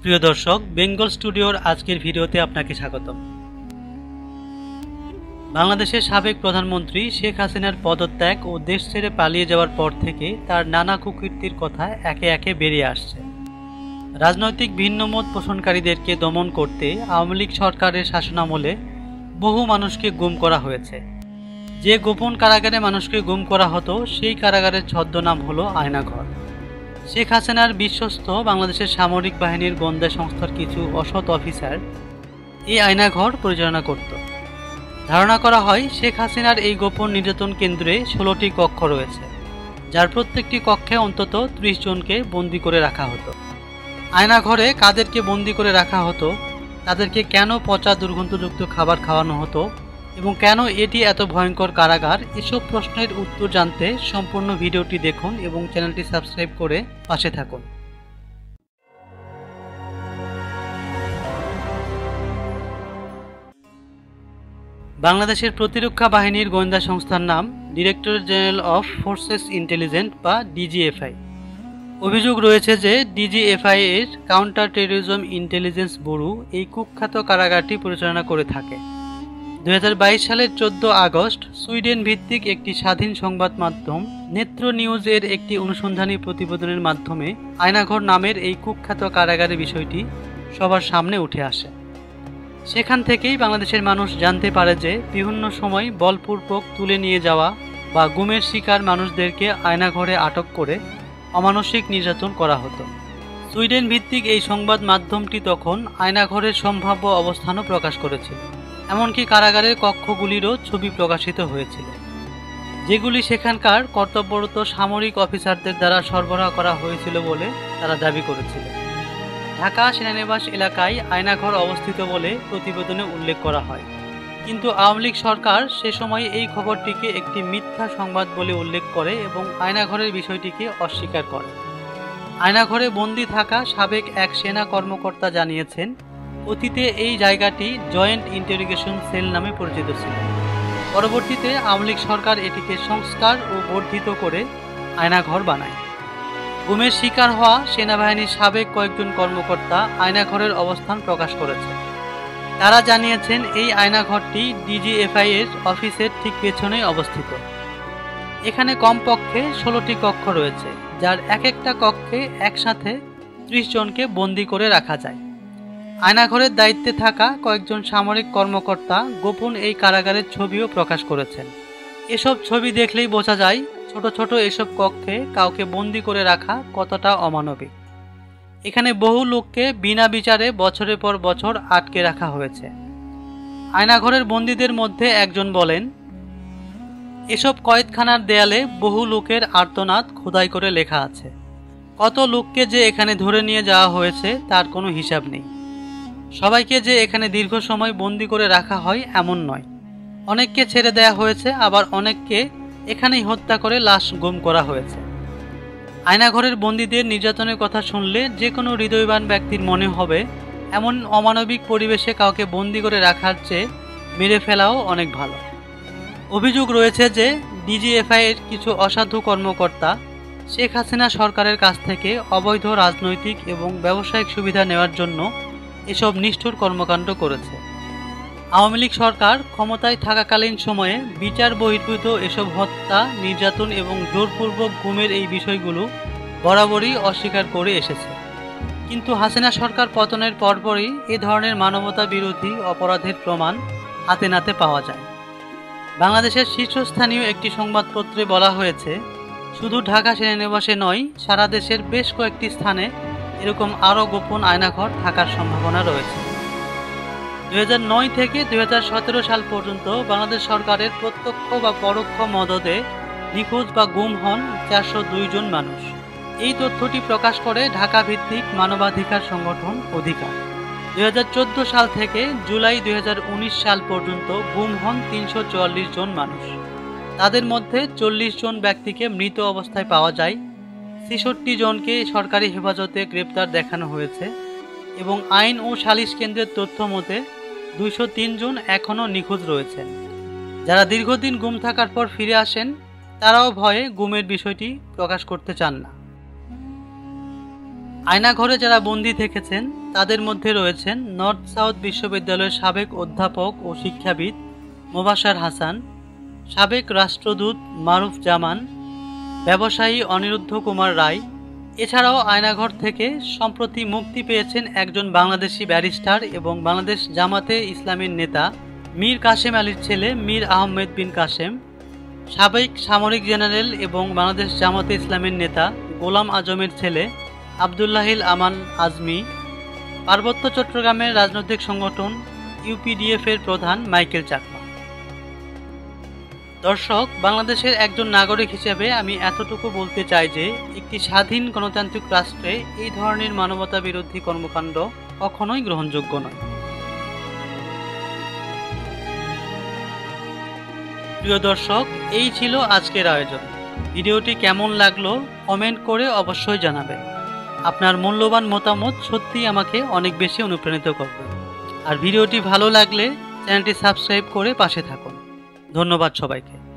প্রিয় দর্শক, বেঙ্গল স্টুডিওর আজকের ভিডিওতে আপনাকে স্বাগতম। বাংলাদেশের সাবেক প্রধানমন্ত্রী শেখ হাসিনার পদত্যাগ ও দেশ ছেড়ে পালিয়ে যাওয়ার পর থেকে তার নানা কুকীর্তির কথা একে একে বেরিয়ে আসছে। রাজনৈতিক ভিন্নমত পোষণকারীদেরকে দমন করতে আওয়ামী লীগ সরকারের শাসনামলে বহু মানুষকে গুম করা হয়েছে। যে গোপন কারাগারে মানুষকে গুম করা হতো সেই কারাগারের ছদ্মনাম হলো আয়নাঘর। শেখ হাসিনার বিশ্বস্ত বাংলাদেশের সামরিক বাহিনীর গোয়েন্দা সংস্থার কিছু অসৎ অফিসার এই আয়নাঘর পরিচালনা করত। ধারণা করা হয় শেখ হাসিনার এই গোপন নির্যাতন কেন্দ্রে 16টি কক্ষ রয়েছে, যার প্রত্যেকটি কক্ষে অন্তত 30 জনকে বন্দি করে রাখা হতো। আয়নাঘরে কাদেরকে বন্দি করে রাখা হতো, তাদেরকে কেন পচা দুর্গন্ধযুক্ত খাবার খাওয়ানো হতো এবং কেন এটি এত ভয়ঙ্কর কারাগার, এসব প্রশ্নের উত্তর জানতে সম্পূর্ণ ভিডিওটি দেখুন এবং চ্যানেলটি সাবস্ক্রাইব করে পাশে থাকুন। বাংলাদেশের প্রতিরক্ষা বাহিনীর গোয়েন্দা সংস্থার নাম directorate general of forces intelligence বা ডিজিএফআই। অভিযোগ রয়েছে যে ডিজিএফআই এর কাউন্টার টেরোরিজম ইন্টেলিজেন্স ব্যুরো এই কুখ্যাত কারাগারটি পরিচালনা করে থাকে। 2022 সালের 14 আগস্ট সুইডেন ভিত্তিক একটি স্বাধীন সংবাদ মাধ্যম নেত্র নিউজ এর একটি অনুসন্ধানী প্রতিবেদনের মাধ্যমে আয়নাঘর নামের এই কুখ্যাত কারাগারের বিষয়টি সবার সামনে উঠে আসে। সেখান থেকেই বাংলাদেশের মানুষ জানতে পারে যে বিভিন্ন সময় বলপূর্বক তুলে নিয়ে যাওয়া বা গুমের শিকার মানুষদেরকে আয়নাঘরে আটক করে অমানসিক নির্যাতন করা হতো। সুইডেন ভিত্তিক এই সংবাদ মাধ্যমটি তখন আয়নাঘরের সম্ভাব্য অবস্থানও প্রকাশ করেছিল, এমনকি কারাগারের কক্ষগুলিরও ছবি প্রকাশিত হয়েছিল, যেগুলি সেখানকার কর্তব্যরত সামরিক অফিসারদের দ্বারা সরবরাহ করা হয়েছিল বলে তারা দাবি করেছিল। ঢাকা সেনানিবাস এলাকায় আয়নাঘর অবস্থিত বলে প্রতিবেদনে উল্লেখ করা হয়, কিন্তু আওয়ামী লীগ সরকার সে সময় এই খবরটিকে একটি মিথ্যা সংবাদ বলে উল্লেখ করে এবং আয়নাঘরের বিষয়টিকে অস্বীকার করে। আয়নাঘরে বন্দী থাকা সাবেক এক সেনা কর্মকর্তা জানিয়েছেন, অতীতে এই জায়গাটি জয়েন্ট ইন্টারোগেশন সেল নামে পরিচিত ছিল। পরবর্তীতে আওয়ামী লীগ সরকার এটিকে সংস্কার ও বর্ধিত করে আয়নাঘর বানায়। গুমের শিকার হওয়া সেনাবাহিনীর সাবেক কয়েকজন কর্মকর্তা আয়নাঘরের অবস্থান প্রকাশ করেছে। তারা জানিয়েছেন এই আয়নাঘরটি ডিজিএফআই এর অফিসের ঠিক পেছনেই অবস্থিত। এখানে কমপক্ষে 16টি কক্ষ রয়েছে, যার এক একটা কক্ষে একসাথে 30 জনকে বন্দি করে রাখা যায়। আয়নাঘরের দায়িত্বে থাকা কয়েকজন সামরিক কর্মকর্তা গোপন এই কারাগারের ছবিও প্রকাশ করেছেন। এসব ছবি দেখলেই বোঝা যায় ছোট ছোট এসব কক্ষে কাউকে বন্দি করে রাখা কতটা অমানবিক। এখানে বহু লোককে বিনা বিচারে বছরের পর বছর আটকে রাখা হয়েছে। আয়নাঘরের বন্দীদের মধ্যে একজন বলেন, এসব কয়েদখানার দেয়ালে বহু লোকের আর্তনাদ খোদাই করে লেখা আছে। কত লোককে যে এখানে ধরে নিয়ে যাওয়া হয়েছে তার কোনো হিসাব নেই। সবাইকে যে এখানে দীর্ঘ সময় বন্দি করে রাখা হয় এমন নয়। অনেককে ছেড়ে দেয়া হয়েছে, আবার অনেককে এখানেই হত্যা করে লাশ গুম করা হয়েছে। আয়নাঘরের বন্দীদের নির্যাতনের কথা শুনলে যে কোনো হৃদয়বান ব্যক্তির মনে হবে এমন অমানবিক পরিবেশে কাউকে বন্দি করে রাখার চেয়ে মেরে ফেলাও অনেক ভালো। অভিযোগ রয়েছে যে ডিজিএফআই এর কিছু অসাধু কর্মকর্তা শেখ হাসিনা সরকারের কাছ থেকে অবৈধ রাজনৈতিক এবং ব্যবসায়িক সুবিধা নেওয়ার জন্য এসব নিষ্ঠুর কর্মকাণ্ড করেছে। আওয়ামী লীগ সরকার ক্ষমতায় থাকাকালীন সময়ে বিচার বহির্ভূত এসব হত্যা, নির্যাতন এবং জোরপূর্বক গুমের এই বিষয়গুলো বরাবরই অস্বীকার করে এসেছে। কিন্তু হাসিনা সরকার পতনের পরপরই এ ধরনের মানবতা বিরোধী অপরাধের প্রমাণ হাতে নাতে পাওয়া যায়। বাংলাদেশের শীর্ষস্থানীয় একটি সংবাদপত্রে বলা হয়েছে, শুধু ঢাকা সেনানিবাসে নয়, সারা দেশের বেশ কয়েকটি স্থানে এরকম আরও গোপন আয়নাঘর থাকার সম্ভাবনা রয়েছে। 2009 থেকে 2017 সাল পর্যন্ত বাংলাদেশ সরকারের প্রত্যক্ষ বা পরোক্ষ মদদে নিখোঁজ বা গুম হন 402 জন মানুষ। এই তথ্যটি প্রকাশ করে ঢাকা ভিত্তিক মানবাধিকার সংগঠন অধিকার। 2014 সাল থেকে জুলাই 2019 সাল পর্যন্ত গুম হন 344 জন মানুষ। তাদের মধ্যে 40 জন ব্যক্তিকে মৃত অবস্থায় পাওয়া যায়, 66 জনকে সরকারি হেফাজতে গ্রেপ্তার দেখানো হয়েছে এবং আইন ও সালিশ কেন্দ্রের তথ্য মতে 203 জন এখনও নিখোঁজ রয়েছেন। যারা দীর্ঘদিন গুম থাকার পর ফিরে আসেন তারাও ভয়ে গুমের বিষয়টি প্রকাশ করতে চান না। আয়নাঘরে যারা বন্দী থেকেছেন তাদের মধ্যে রয়েছেন নর্থ সাউথ বিশ্ববিদ্যালয়ের সাবেক অধ্যাপক ও শিক্ষাবিদ মোবাশ্বের হাসান, সাবেক রাষ্ট্রদূত মারুফ জামান, ব্যবসায়ী অনিরুদ্ধ কুমার রায়। এছাড়াও আয়নাঘর থেকে সম্প্রতি মুক্তি পেয়েছেন একজন বাংলাদেশি ব্যারিস্টার এবং বাংলাদেশ জামাতে ইসলামীর নেতা মীর কাসেম আলীর ছেলে মীর আহমেদ বিন কাসেম, সাবেক সামরিক জেনারেল এবং বাংলাদেশ জামাতে ইসলামীর নেতা গোলাম আজমের ছেলে আবদুল্লাহিল আমান আজমি, পার্বত্য চট্টগ্রামের রাজনৈতিক সংগঠন ইউপিডিএফ এর প্রধান মাইকেল চাকমা। দর্শক, বাংলাদেশের একজন নাগরিক হিসেবে আমি এতটুকু বলতে চাই যে একটি স্বাধীন গণতান্ত্রিক রাষ্ট্রে এই ধরনের মানবতা বিরোধী কর্মকাণ্ড কখনোই গ্রহণযোগ্য নয়। প্রিয় দর্শক, এই ছিল আজকের আয়োজন। ভিডিওটি কেমন লাগলো কমেন্ট করে অবশ্যই জানাবেন। আপনার মূল্যবান মতামত সত্যিই আমাকে অনেক বেশি অনুপ্রাণিত করবে। আর ভিডিওটি ভালো লাগলে চ্যানেলটি সাবস্ক্রাইব করে পাশে থাকুন। ধন্যবাদ সবাইকে।